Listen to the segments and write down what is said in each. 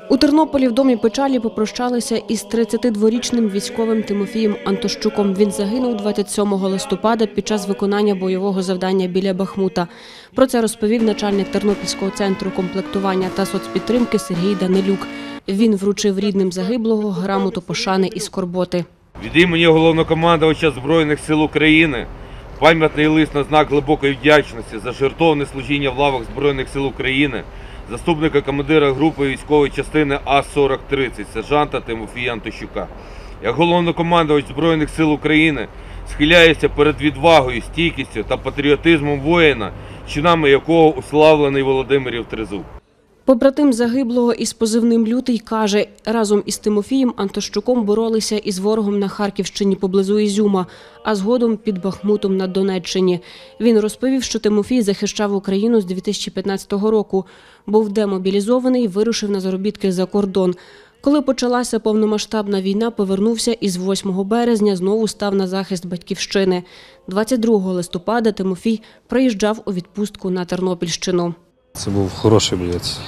У Тернополі в домі печалі попрощалися із 32-річним військовим Тимофієм Антощуком. Він загинув 27 листопада під час виконання бойового завдання біля Бахмута. Про це розповів начальник Тернопільського центру комплектування та соцпідтримки Сергій Данилюк. Він вручив рідним загиблого грамоту пошани і скорботи. Від імені Головнокомандувача Збройних сил України пам'ятний лист на знак глибокої вдячності за жертовне служіння в лавах Збройних сил України заступника командира групи військової частини А-4030 сержанта Тимофія Антощука. Як головнокомандувач Збройних сил України схиляюся перед відвагою, стійкістю та патріотизмом воїна, чинами якого уславлений Володимирів Тризуб. Побратим загиблого із позивним «Лютий» каже, разом із Тимофієм Антощуком боролися із ворогом на Харківщині поблизу Ізюма, а згодом під Бахмутом на Донеччині. Він розповів, що Тимофій захищав Україну з 2015 року. Був демобілізований і вирушив на заробітки за кордон. Коли почалася повномасштабна війна, повернувся і з 8 березня знову став на захист батьківщини. 22 листопада Тимофій приїжджав у відпустку на Тернопільщину. Це був хороший боєць.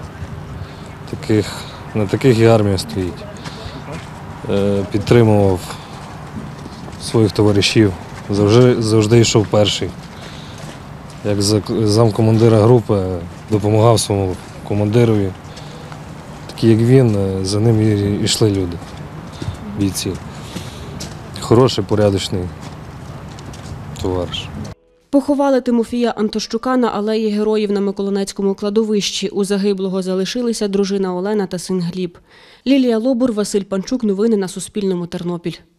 На таких і армія стоїть. Підтримував своїх товаришів, завжди йшов перший. Як замкомандира групи допомагав своєму командирові. Такі як він, за ним і йшли люди, бійці. Хороший, порядочний товариш. Поховали Тимофія Антощука на алеї Героїв на Миколинецькому кладовищі. У загиблого залишилися дружина Олена та син Гліб. Лілія Лобур, Василь Панчук. Новини на Суспільному. Тернопіль.